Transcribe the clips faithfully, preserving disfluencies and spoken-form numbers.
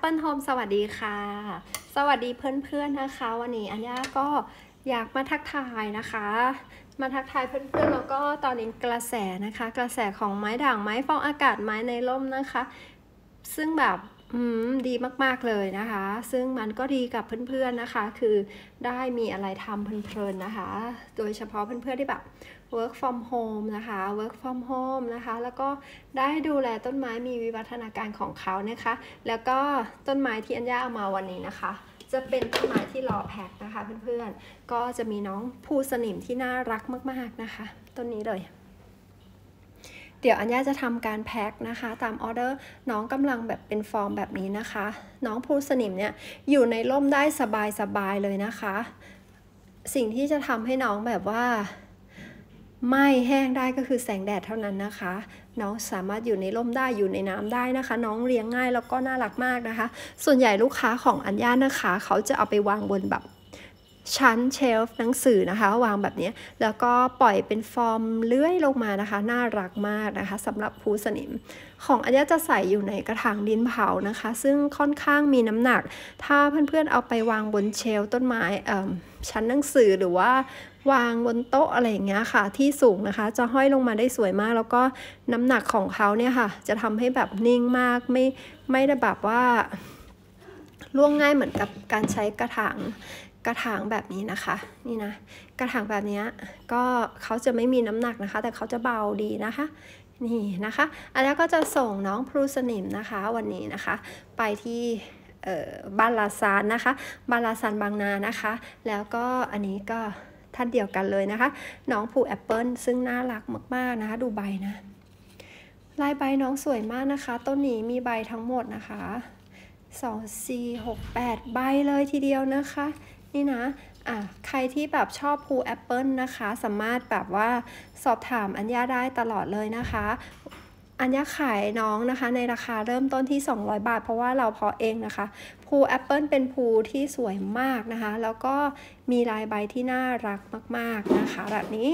Apple Home สวัสดีค่ะสวัสดีเพื่อนๆนะคะวันนี้อัญญาก็อยากมาทักทายนะคะมาทักทายเพื่อนๆแล้วก็ตอนนี้กระแสนะคะกระแสของไม้ด่างไม้ฟองอากาศไม้ในร่มนะคะซึ่งแบบดีมากๆเลยนะคะซึ่งมันก็ดีกับเพื่อนๆนะคะคือได้มีอะไรทำเพลินๆนะคะโดยเฉพาะเพื่อนๆที่แบบ work from home นะคะ work from home นะคะแล้วก็ได้ดูแลต้นไม้มีวิวัฒนาการของเขานะคะแล้วก็ต้นไม้ที่อัญญาเอามาวันนี้นะคะจะเป็นต้นไม้ที่รอแพ็คนะคะเพื่อนๆก็จะมีน้องภูสนิมที่น่ารักมากๆนะคะต้นนี้เลยเดี๋ยวอัญญาจะทำการแพ็คนะคะตามออเดอร์น้องกำลังแบบเป็นฟอร์มแบบนี้นะคะน้องภูสนิมเนี่ยอยู่ในร่มได้สบายๆเลยนะคะสิ่งที่จะทำให้น้องแบบว่าไม่แห้งได้ก็คือแสงแดดเท่านั้นนะคะน้องสามารถอยู่ในร่มได้อยู่ในน้ำได้นะคะน้องเลี้ยงง่ายแล้วก็น่ารักมากนะคะส่วนใหญ่ลูกค้าของอัญญานะคะเขาจะเอาไปวางบนแบบชั้นเชลฟ์หนังสือนะคะวางแบบนี้แล้วก็ปล่อยเป็นฟอร์มเลื้อยลงมานะคะน่ารักมากนะคะสำหรับภูสนิมของอัญญาจะใส่อยู่ในกระถางดินเผานะคะซึ่งค่อนข้างมีน้ำหนักถ้าเพื่อนๆเอาไปวางบนเชลฟ์ต้นไม้ชั้นหนังสือหรือว่าวางบนโต๊ะอะไรอย่างเงี้ยค่ะที่สูงนะคะจะห้อยลงมาได้สวยมากแล้วก็น้ำหนักของเขาเนี่ยค่ะจะทำให้แบบนิ่งมากไม่ไม่ได้แบบว่าล่วงง่ายเหมือนกับการใช้กระถางกระถางแบบนี้นะคะนี่นะกระถางแบบนี้ก็เขาจะไม่มีน้ำหนักนะคะแต่เขาจะเบาดีนะคะนี่นะคะอันนี้ก็จะส่งน้องพลูสนิมนะคะวันนี้นะคะไปที่บ้านลาซานนะคะบ้านลาซานบางนานะคะแล้วก็อันนี้ก็ท่านเดียวกันเลยนะคะน้องภูแอปเปิลซึ่งน่ารักมากๆนะคะดูใบนะลายใบน้องสวยมากนะคะต้นนี้มีใบทั้งหมดนะคะสอง สี่ หก แปดใบเลยทีเดียวนะคะนี่นะอ่ะใครที่แบบชอบภูแอปเปิลนะคะสามารถแบบว่าสอบถามอัญญาได้ตลอดเลยนะคะอัญญาขายน้องนะคะในราคาเริ่มต้นที่สองร้อยบาทเพราะว่าเราเพาะเองนะคะภูแอปเปิลเป็นภูที่สวยมากนะคะแล้วก็มีลายใบที่น่ารักมากๆนะคะแบบนี้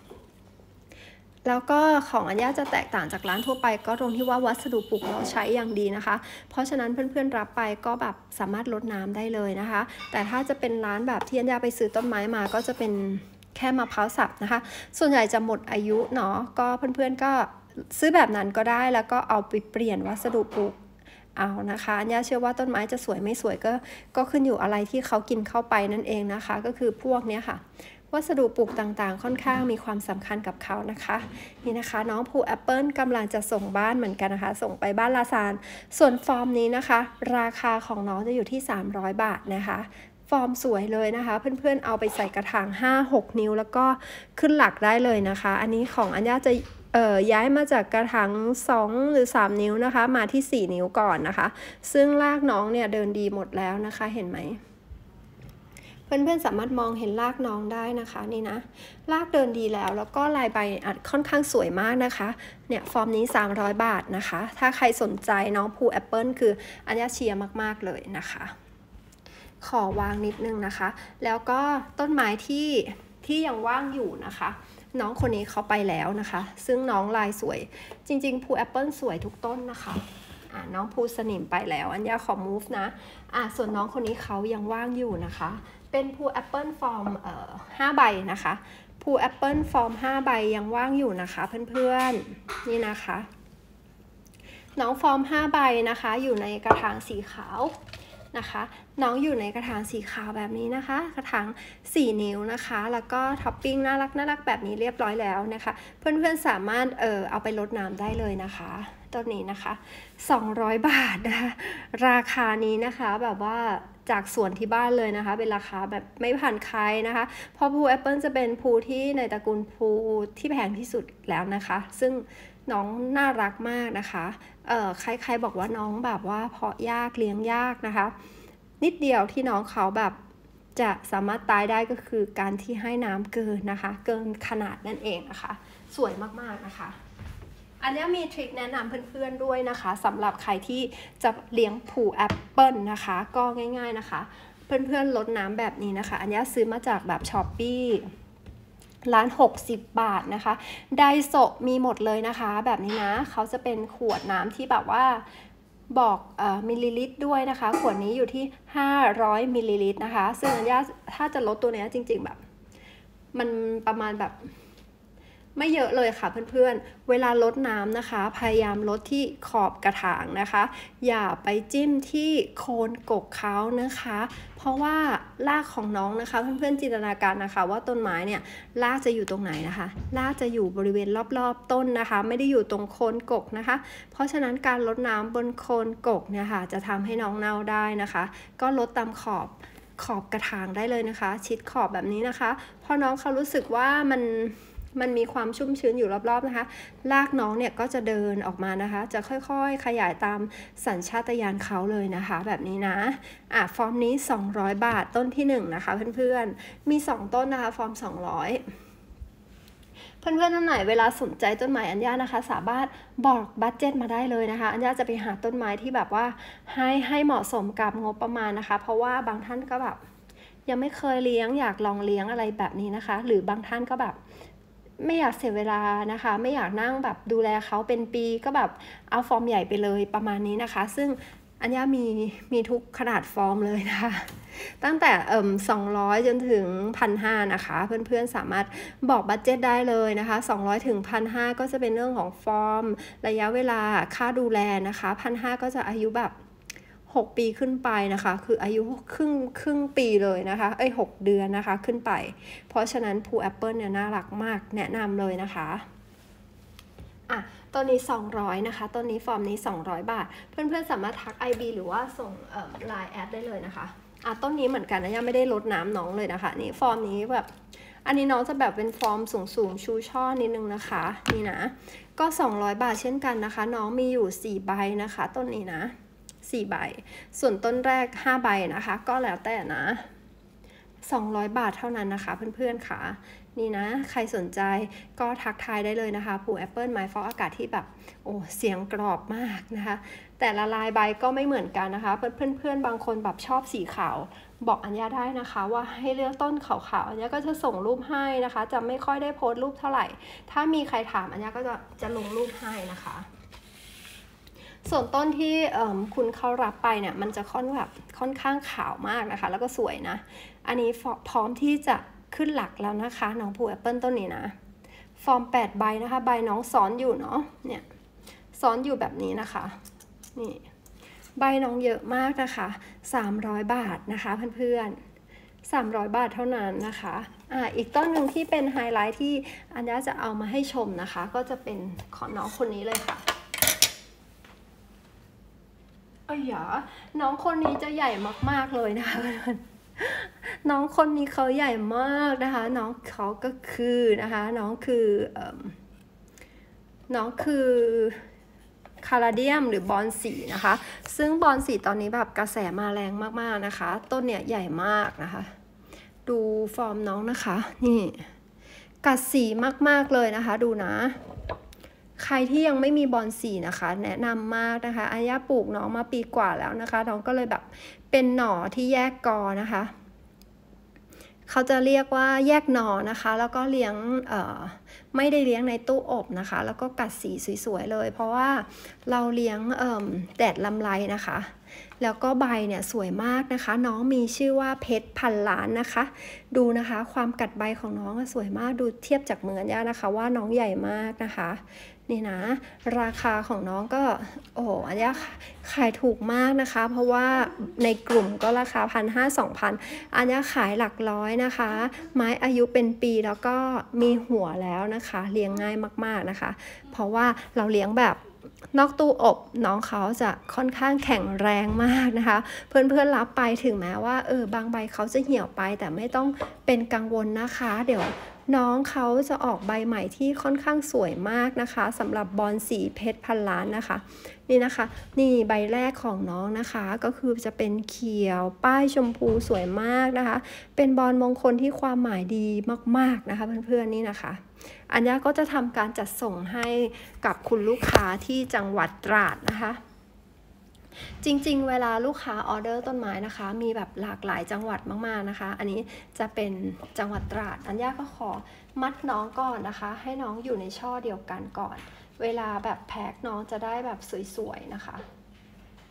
แล้วก็ของอัญญาจะแตกต่างจากร้านทั่วไปก็ตรงที่ว่าวัสดุปลูกเราใช้อย่างดีนะคะเพราะฉะนั้นเพื่อนๆรับไปก็แบบสามารถรดน้ำได้เลยนะคะแต่ถ้าจะเป็นร้านแบบที่อัญญาไปซื้อต้นไม้มาก็จะเป็นแค่มะพร้าวสับนะคะส่วนใหญ่จะหมดอายุเนาะก็เพื่อนๆก็ซื้อแบบนั้นก็ได้แล้วก็เอาไปเปลี่ยนวัสดุปลูกเอานะคะอัญญาเชื่อว่าต้นไม้จะสวยไม่สวยก็ก็ขึ้นอยู่อะไรที่เขากินเข้าไปนั่นเองนะคะก็คือพวกนี้ค่ะวัสดุปลูกต่างๆค่อนข้างมีความสำคัญกับเขานะคะนี่นะคะน้องภูแอปเปิลกำลังจะส่งบ้านเหมือนกันนะคะส่งไปบ้านลาซานส่วนฟอร์มนี้นะคะราคาของน้องจะอยู่ที่สามร้อยบาทนะคะฟอร์มสวยเลยนะคะเพื่อนๆเอาไปใส่กระถาง ห้าหก นิ้วแล้วก็ขึ้นหลักได้เลยนะคะอันนี้ของอัญญาจะเอ่อย้ายมาจากกระถางสองหรือสามนิ้วนะคะมาที่สี่นิ้วก่อนนะคะซึ่งรากน้องเนี่ยเดินดีหมดแล้วนะคะเห็นไหมเพื่อนๆสามารถมองเห็นรากน้องได้นะคะนี่นะรากเดินดีแล้วแล้วก็ลายใบอัดค่อนข้างสวยมากนะคะเนี่ยฟอร์มนี้สามร้อยบาทนะคะถ้าใครสนใจน้องภูแอปเปิลคืออัญญาเชียร์มากๆเลยนะคะขอวางนิดนึงนะคะแล้วก็ต้นไม้ที่ที่ยังว่างอยู่นะคะน้องคนนี้เขาไปแล้วนะคะซึ่งน้องลายสวยจริงๆภูแอปเปิลสวยทุกต้นนะคะอ่าน้องภูสนิมไปแล้วอัญญาขอ move นะอ่าส่วนน้องคนนี้เขายังว่างอยู่นะคะเป็นภูแอปเปิลฟอร์มเอ่อห้าใบนะคะภูแอปเปิลฟอร์มห้าใบยังว่างอยู่นะคะเพื่อนๆนี่นะคะน้องฟอร์มห้าใบนะคะอยู่ในกระถางสีขาวนะคะน้องอยู่ในกระถางสีขาวแบบนี้นะคะกระถางสี่นิ้วนะคะแล้วก็ท็อปปิ้งน่ารักน่ารักแบบนี้เรียบร้อยแล้วนะคะเพื่อนๆสามารถเออเอาไปรดน้ำได้เลยนะคะต้นนี้นะคะสองร้อยบาทนะคะราคานี้นะคะแบบว่าจากสวนที่บ้านเลยนะคะเป็นราคาแบบไม่ผ่านใครนะคะเพราะภูแอปเปิลจะเป็นภูที่ในตระกูลภูที่แพงที่สุดแล้วนะคะซึ่งน้องน่ารักมากนะคะเอ่อใครๆบอกว่าน้องแบบว่าเพาะยากเลี้ยงยากนะคะนิดเดียวที่น้องเขาแบบจะสามารถตายได้ก็คือการที่ให้น้ำเกินนะคะเกินขนาดนั่นเองนะคะสวยมากๆนะคะอันนี้มีทริคแนะนำเพื่อนๆด้วยนะคะสำหรับใครที่จะเลี้ยงภูแอปเปิลนะคะก็ง่ายๆนะคะเพื่อนๆลดน้ำแบบนี้นะคะอันนี้ซื้อมาจากแบบช้อปปี้ร้านหกสิบบาทนะคะไดโซะมีหมดเลยนะคะแบบนี้นะเขาจะเป็นขวดน้ำที่แบบว่าบอกเอ่อมิลลิลิตรด้วยนะคะขวดนี้อยู่ที่ห้าร้อยมิลลิลิตรนะคะซึ่งอัญญาถ้าจะลดตัวนี้จริงๆแบบมันประมาณแบบไม่เยอะเลยค่ะเพื่อนๆเวลาลดน้ำนะคะพยายามลดที่ขอบกระถางนะคะอย่าไปจิ้มที่โคนกกเขานะคะเพราะว่ารากของน้องนะคะเพื่อนๆจินตนาการนะคะว่าต้นไม้เนี่ยรากจะอยู่ตรงไหนนะคะรากจะอยู่บริเวณรอบๆต้นนะคะไม่ได้อยู่ตรงโคนกกนะคะเพราะฉะนั้นการลดน้ำบนโคนกกเนี่ยค่ะจะทำให้น้องเน่าได้นะคะก็ลดตามขอบขอบกระถางได้เลยนะคะชิดขอบแบบนี้นะคะพอน้องเขารู้สึกว่ามันมันมีความชุ่มชื้นอยู่รอบๆนะคะรากน้องเนี่ยก็จะเดินออกมานะคะจะค่อยๆขยายตามสัญชาตญาณเขาเลยนะคะแบบนี้นะอ่ะฟอร์มนี้สองร้อยบาทต้นที่หนึ่งนะคะเพื่อนๆมีสองต้นนะคะฟอร์มสองร้อยเพื่อนๆท่านไหนเวลาสนใจต้นไม้อัญญานะคะสามารถบอกบัดเจ็ตมาได้เลยนะคะอัญญาจะไปหาต้นไม้ที่แบบว่าให้ให้เหมาะสมกับงบประมาณนะคะเพราะว่าบางท่านก็แบบยังไม่เคยเลี้ยงอยากลองเลี้ยงอะไรแบบนี้นะคะหรือบางท่านก็แบบไม่อยากเสียเวลานะคะไม่อยากนั่งแบบดูแลเขาเป็นปีก็แบบเอาฟอร์มใหญ่ไปเลยประมาณนี้นะคะซึ่งอัญญามีมีทุกขนาดฟอร์มเลยนะคะตั้งแต่เอ่มสองร้อยจนถึง หนึ่งพันห้าร้อย นะคะเพื่อนๆสามารถบอกบัดเจ็ตได้เลยนะคะสองร้อยถึง หนึ่งพันห้าร้อย ก็จะเป็นเรื่องของฟอร์มระยะเวลาค่าดูแลนะคะ หนึ่งพันห้าร้อย ก็จะอายุแบบหกปีขึ้นไปนะคะคืออายุครึ่งครึ่งปีเลยนะคะเอ้ยหกเดือนนะคะขึ้นไปเพราะฉะนั้นภูแอปเปิลเนี่ยน่ารักมากแนะนำเลยนะคะอ่ะต้นนี้สองร้อยนะคะต้นนี้ฟอร์มนี้สองร้อยบาทเพื่อนๆสามารถทัก ไอ บี หรือว่าส่งเอ่อ ไลน์ แอดได้เลยนะคะอ่ะต้นนี้เหมือนกันนะยังไม่ได้ลดน้ำน้องเลยนะคะนี่ฟอร์มนี้แบบอันนี้น้องจะแบบเป็นฟอร์มสูงๆชูช่อนิดนึงนะคะนี่นะก็สองร้อยบาทเช่นกันนะคะน้องมีอยู่สี่ใบนะคะต้นนี้นะสี่ใบส่วนต้นแรกห้าใบนะคะก็แล้วแต่นะสองร้อยบาทเท่านั้นนะคะเพื่อนๆค่ะนี่นะใครสนใจก็ทักทายได้เลยนะคะผูแอปเปิลไม้ฟอกอากาศที่แบบโอ้เสียงกรอบมากนะคะแต่ละลายใบก็ไม่เหมือนกันนะคะเพื่อนๆบางคนแบบชอบสีขาวบอกอัญญาได้นะคะว่าให้เลือกต้นขาวๆอัญญาก็จะส่งรูปให้นะคะจะไม่ค่อยได้โพสต์รูปเท่าไหร่ถ้ามีใครถามอัญญาก็จะจะลงรูปให้นะคะส่วนต้นที่คุณเขารับไปเนี่ยมันจะค่อนแบบค่อนข้างขาวมากนะคะแล้วก็สวยนะอันนี้พร้อมที่จะขึ้นหลักแล้วนะคะน้องผูแอปเปิลต้นนี้นะฟอร์มแปดใบนะคะใบน้องซ้อนอยู่เนาะเนี่ยซ้อนอยู่แบบนี้นะคะนี่ใบน้องเยอะมากนะคะสามร้อยบาทนะคะเพื่อนๆสามร้อยบาทเท่านั้นนะคะอ่าอีกต้นหนึ่งที่เป็นไฮไลท์ที่อัญญาจะเอามาให้ชมนะคะก็จะเป็นของน้องคนนี้เลยค่ะอ๋อน้องคนนี้จะใหญ่มากๆเลยนะคะน้องคนนี้เขาใหญ่มากนะคะน้องเขาก็คือนะคะน้องคือน้องคือคาราเดียมหรือบอลสีนะคะซึ่งบอลสีตอนนี้แบบกระแสมาแรงมากๆนะคะต้นเนี่ยใหญ่มากนะคะดูฟอร์มน้องนะคะนี่กัดสีมากๆเลยนะคะดูนะใครที่ยังไม่มีบอลสีนะคะแนะนำมากนะคะอัญญาปลูกน้องมาปีกว่าแล้วนะคะน้องก็เลยแบบเป็นหน่อที่แยกกอนะคะเขาจะเรียกว่าแยกหน่อนะคะแล้วก็เลี้ยงเอ่อไม่ได้เลี้ยงในตู้อบนะคะแล้วก็กัดสีสวยๆเลยเพราะว่าเราเลี้ยงเอ่อแดดลำไรนะคะแล้วก็ใบเนี่ยสวยมากนะคะน้องมีชื่อว่าเพชรพันล้านนะคะดูนะคะความกัดใบของน้องสวยมากดูเทียบจากมืออัญญานะคะว่าน้องใหญ่มากนะคะนี่นะราคาของน้องก็โอ้อัญญาขายถูกมากนะคะเพราะว่าในกลุ่มก็ราคาพันห้าสองพันอัญญาขายหลักร้อยนะคะไม้อายุเป็นปีแล้วก็มีหัวแล้วนะคะเลี้ยงง่ายมากๆนะคะเพราะว่าเราเลี้ยงแบบนอกตู้อบน้องเขาจะค่อนข้างแข็งแรงมากนะคะเพื่อนๆรับไปถึงแม้ว่าเออบางใบเขาจะเหี่ยวไปแต่ไม่ต้องเป็นกังวลนะคะเดี๋ยวน้องเขาจะออกใบใหม่ที่ค่อนข้างสวยมากนะคะสำหรับบอลสีเพชรพันล้านนะคะนี่นะคะนี่ใบแรกของน้องนะคะก็คือจะเป็นเขียวป้ายชมพูสวยมากนะคะเป็นบอลมงคลที่ความหมายดีมากๆนะคะเพื่อนๆนี่นะคะอัญญาก็จะทำการจัดส่งให้กับคุณลูกค้าที่จังหวัดตราดนะคะจริงๆเวลาลูกค้าออเดอร์ต้นไม้นะคะมีแบบหลากหลายจังหวัดมากๆนะคะอันนี้จะเป็นจังหวัดตราดอัญญาก็ขอมัดน้องก่อนนะคะให้น้องอยู่ในช่อเดียวกันก่อนเวลาแบบแพ็คน้องจะได้แบบสวยๆนะคะ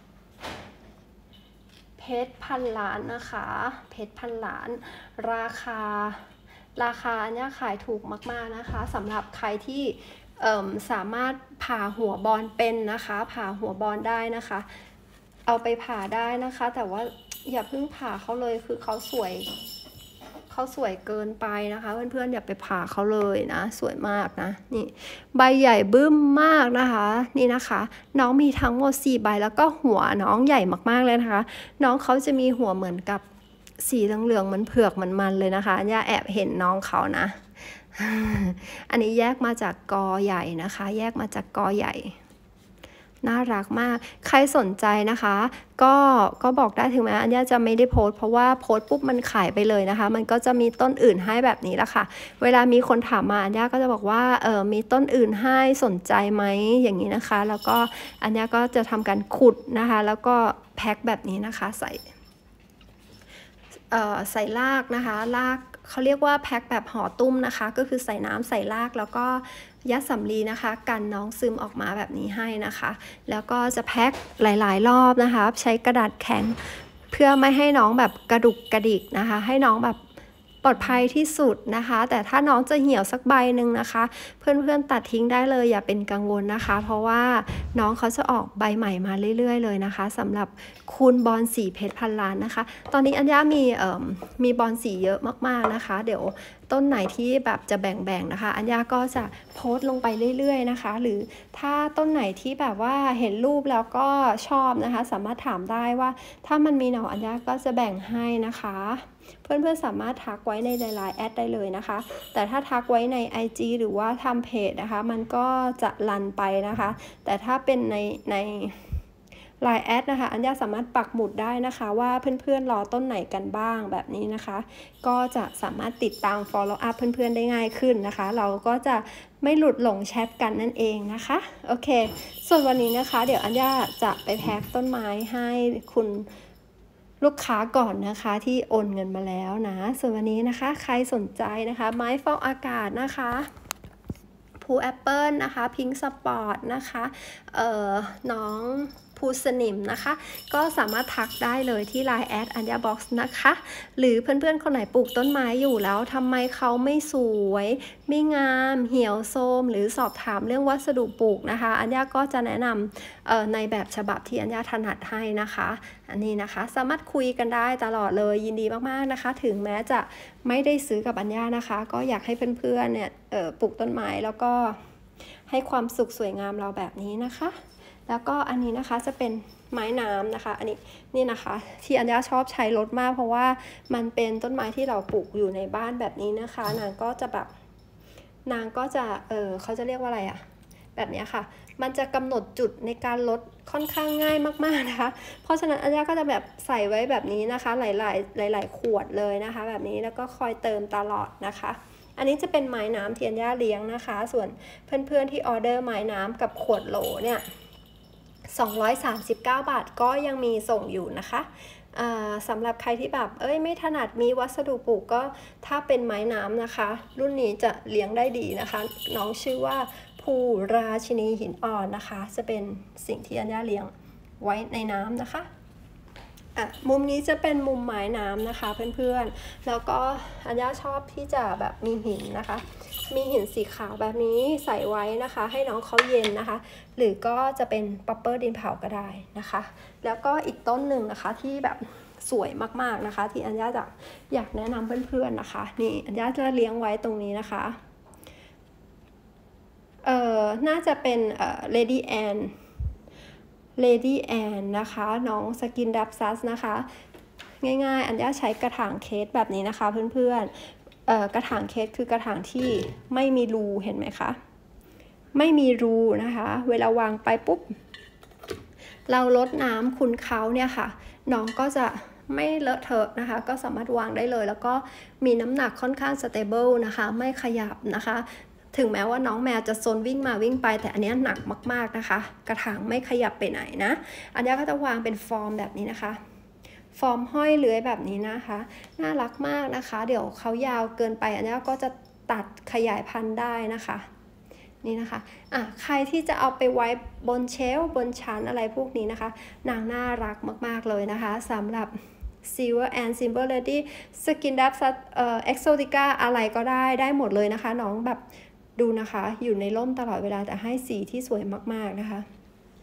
เพชรพันล้านนะคะเพชรพันล้านราคาราคาเนี่ยขายถูกมากๆนะคะสำหรับใครที่สามารถผ่าหัวบอลเป็นนะคะผ่าหัวบอลได้นะคะเอาไปผ่าได้นะคะแต่ว่าอย่าเพิ่งผ่าเขาเลยคือเขาสวยเขาสวยเกินไปนะคะเพื่อนๆอย่าไปผ่าเขาเลยนะสวยมากนะนี่ใบใหญ่บึ้มมากนะคะนี่นะคะน้องมีทั้งหมดสี่ใบแล้วก็หัวน้องใหญ่มากๆเลยนะคะน้องเขาจะมีหัวเหมือนกับสีเหลืองๆเหมือนเผือกเหมือนมันเลยนะคะอย่าแอบเห็นน้องเขานะอันนี้แยกมาจากกอใหญ่นะคะแยกมาจากกอใหญ่น่ารักมากใครสนใจนะคะก็ก็บอกได้ถึงแม้อันนี้จะไม่ได้โพสต์เพราะว่าโพสต์ปุ๊บมันขายไปเลยนะคะมันก็จะมีต้นอื่นให้แบบนี้แหละค่ะเวลามีคนถามมาอันนี้ก็จะบอกว่าเออมีต้นอื่นให้สนใจไหมอย่างนี้นะคะแล้วก็อันนี้ก็จะทำการขุดนะคะแล้วก็แพ็คแบบนี้นะคะใส่เอ่อใส่รากนะคะรากเขาเรียกว่าแพ็คแบบห่อตุ้มนะคะก็คือใส่น้ำใส่รากแล้วก็ยัดสำลีนะคะกันน้องซึมออกมาแบบนี้ให้นะคะแล้วก็จะแพ็คหลายๆรอบนะคะใช้กระดาษแข็งเพื่อไม่ให้น้องแบบกระดุกกระดิกนะคะให้น้องแบบปลอดภัยที่สุดนะคะแต่ถ้าน้องจะเหี่ยวสักใบหนึ่งนะคะเพื่อนๆตัดทิ้งได้เลยอย่าเป็นกังวลนะคะเพราะว่าน้องเขาจะออกใบใหม่มาเรื่อยๆเลยนะคะสำหรับคูณบอลสีเพชรพันล้านนะคะตอนนี้อัญญามีเอ่อมีบอลสีเยอะมากๆนะคะเดี๋ยวต้นไหนที่แบบจะแบ่งๆนะคะอัญญาก็จะโพสต์ลงไปเรื่อยๆนะคะหรือถ้าต้นไหนที่แบบว่าเห็นรูปแล้วก็ชอบนะคะสามารถถามได้ว่าถ้ามันมีหน่ออัญญาก็จะแบ่งให้นะคะเพื่อนๆสามารถทักไว้ในไลน์แอดได้เลยนะคะแต่ถ้าทักไว้ใน ไอ จี หรือว่าทำเพจนะคะมันก็จะรันไปนะคะแต่ถ้าเป็นในในไลน์แอดนะคะอัญญาสามารถปักหมุดได้นะคะว่าเพื่อนๆรอต้นไหนกันบ้างแบบนี้นะคะก็จะสามารถติดตาม follow up เพื่อนๆได้ง่ายขึ้นนะคะเราก็จะไม่หลุดหลงแชทกันนั่นเองนะคะโอเคส่วนวันนี้นะคะเดี๋ยวอัญญาจะไปแพ็คต้นไม้ให้คุณลูกค้าก่อนนะคะที่โอนเงินมาแล้วนะส่วนวันนี้นะคะใครสนใจนะคะไม้ฟอกอากาศนะคะพูแอปเปิลนะคะพิงค์สปอร์ตนะคะเอ่อน้องพูสนิมนะคะก็สามารถทักได้เลยที่ ไลน์ แอดอัญญาบ็อกซ์นะคะหรือเพื่อนๆคนไหนปลูกต้นไม้อยู่แล้วทำไมเขาไม่สวยไม่งามเหี่ยวโทรมหรือสอบถามเรื่องวัสดุปลูกนะคะอัญญาก็จะแนะนำในแบบฉบับที่อัญญาถนัดให้นะคะอันนี้นะคะสามารถคุยกันได้ตลอดเลยยินดีมากๆนะคะถึงแม้จะไม่ได้ซื้อกับอัญญานะคะก็อยากให้เพื่อนๆเนี่ยปลูกต้นไม้แล้วก็ให้ความสุขสวยงามเราแบบนี้นะคะแล้วก็อันนี้นะคะจะเป็นไม้น้ำนะคะอันนี้นี่นะคะที่อัญญาชอบใช้รถมากเพราะว่ามันเป็นต้นไม้ที่เราปลูกอยู่ในบ้านแบบนี้นะคะนางก็จะแบบนางก็จะเออเขาจะเรียกว่าอะไรอะแบบนี้ค่ะมันจะกำหนดจุดในการลดค่อนข้างง่ายมากๆนะคะเพราะฉะนั้นอัญญาก็จะแบบใส่ไว้แบบนี้นะคะหลายๆหลายๆขวดเลยนะคะแบบนี้แล้วก็คอยเติมตลอดนะคะอันนี้จะเป็นไม้น้ำที่อัญญาเลี้ยงนะคะส่วนเพื่อนๆที่ออเดอร์ไม้น้ำกับขวดโหลเนี่ยสองร้อยสามสิบเก้าบาทก็ยังมีส่งอยู่นะคะสำหรับใครที่แบบเอ้ยไม่ถนัดมีวัสดุปลูกก็ถ้าเป็นไม้น้ำนะคะรุ่นนี้จะเลี้ยงได้ดีนะคะน้องชื่อว่าภูราชินีหินอ่อนนะคะจะเป็นสิ่งที่อัญญาเลี้ยงไว้ในน้ำนะคะอ่ะมุมนี้จะเป็นมุมไม้น้ำนะคะเพื่อนๆแล้วก็อัญญาชอบที่จะแบบมีหินนะคะมีหินสีขาวแบบนี้ใส่ไว้นะคะให้น้องเขาเย็นนะคะหรือก็จะเป็นป๊อปเปอร์ดินเผาก็ได้นะคะแล้วก็อีกต้นหนึ่งนะคะที่แบบสวยมากๆนะคะที่อัญญาจะอยากแนะนำเพื่อนๆนะคะนี่อัญญาจะเลี้ยงไว้ตรงนี้นะคะเอ่อน่าจะเป็นเอ่อ Lady Anne Lady Anne นะคะน้องสกินดับซัสนะคะง่ายๆอัญญาใช้กระถางเคสแบบนี้นะคะเพื่อนๆเอ่อกระถางเคสคือกระถางที่ไม่มีรูเห็นไหมคะไม่มีรูนะคะเวลาวางไปปุ๊บเราลดน้ำคุณเขาเนี่ยค่ะน้องก็จะไม่เลอะเทอะนะคะก็สามารถวางได้เลยแล้วก็มีน้ำหนักค่อนข้างสเตเบิลนะคะไม่ขยับนะคะถึงแม้ว่าน้องแมวจะโซนวิ่งมาวิ่งไปแต่อันนี้หนักมากๆนะคะกระถางไม่ขยับไปไหนนะอันนี้ก็จะวางเป็นฟอร์มแบบนี้นะคะฟอร์มห้อยเลื้อยแบบนี้นะคะน่ารักมากนะคะเดี๋ยวเขายาวเกินไปอันนี้ก็จะตัดขยายพันธุ์ได้นะคะนี่นะคะอ่ะใครที่จะเอาไปไว้บนเชลฟ์บนชั้นอะไรพวกนี้นะคะนางน่ารักมากๆเลยนะคะสำหรับ Silver and Silver Lady Skin Dab เอ่อ Exotica อะไรก็ได้ได้หมดเลยนะคะน้องแบบดูนะคะอยู่ในร่มตลอดเวลาแต่ให้สีที่สวยมากๆนะคะ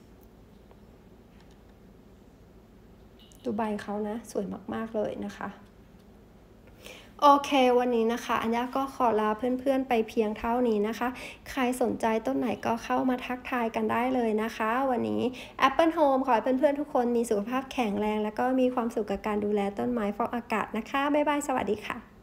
ดูใบเขานะสวยมากๆเลยนะคะโอเควันนี้นะคะอัญญาก็ขอลาเพื่อนๆไปเพียงเท่านี้นะคะใครสนใจต้นไหนก็เข้ามาทักทายกันได้เลยนะคะวันนี้ Apple Home ขอให้เพื่อนๆทุกคนมีสุขภาพแข็งแรงแล้วก็มีความสุขกับการดูแลต้นไม้ฟอกอากาศนะคะบ๊ายบายสวัสดีค่ะ